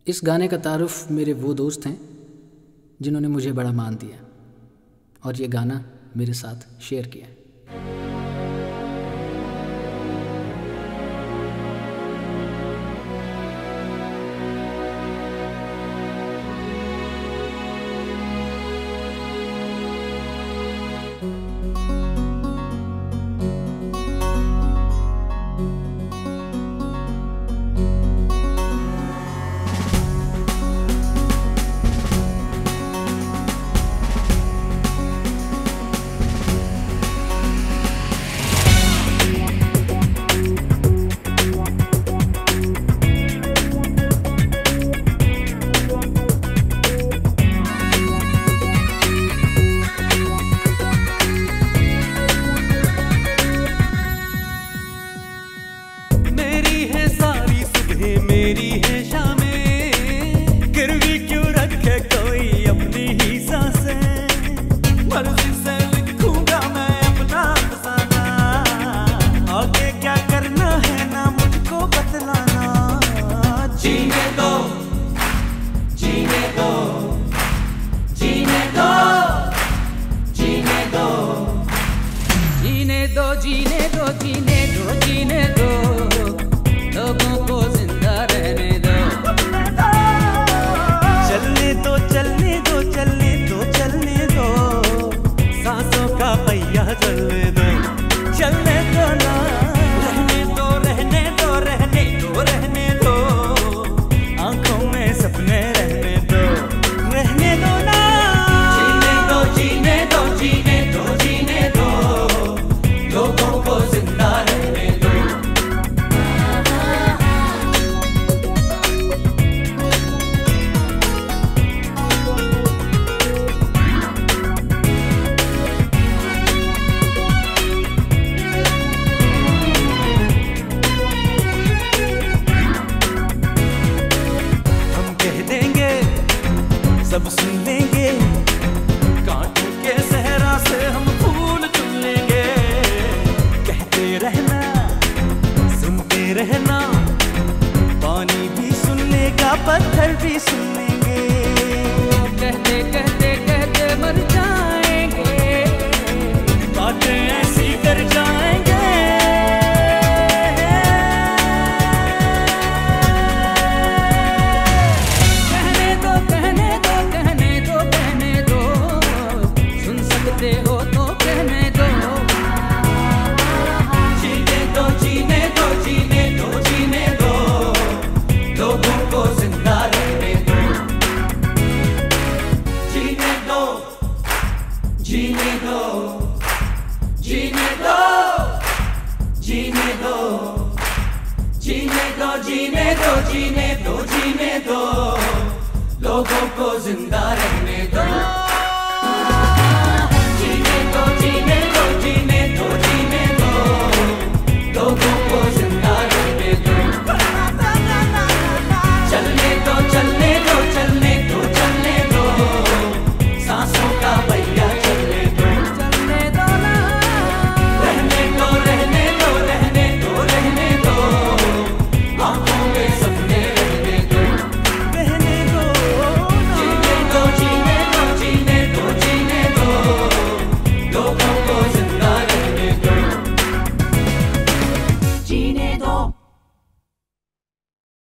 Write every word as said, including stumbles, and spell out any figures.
इस गाने का तारुफ मेरे वो दोस्त हैं जिन्होंने मुझे बड़ा मान दिया और ये गाना मेरे साथ शेयर किया। मेरी है शामें, गिरवी क्यों रखे कोई अपनी ही सांसें। मर्जी से लिखूंगा मैं अपना अफसाना, आगे क्या करना है ना मुझको बतलाना। जीने दो, जीने दो, जीने दो, जीने दो, जीने दो, जीने दो, जीने दो, जीने दो, लोगों को जिंदा रहने दो। चलने दो, चलने दो, चलने दो, चलने दो, सांसों का पहिया चलने दो, चलने दो ना। रहने दो, रहने दो, रहने दो, रहने दो, आंखों में सपने रहने दो, रहने दो ना। जीने दो, जीने दो, जीने दो, जीने दो, लोगों को जिंदा रहने दो। सब सुन लेंगे, कांटों के सहरा से हम फूल चुन लेंगे। कहते रहना, सुनते रहना, पानी भी सुन लेगा, पत्थर भी सुन लेंगे। कहते कहते कहते मर जाएंगे, बातें ऐसी कर जाएंगे। हो तो कहने दो, जीने दो, जीने दो, जीने दो, जीने दो, लोगों को जिंदा रहने दो। जीने दो, जीने दो, जीने दो, जीने दो, जीने दो, जीने दो, जीने दो, जीने दो, लोगों को जिंदा रहने दो।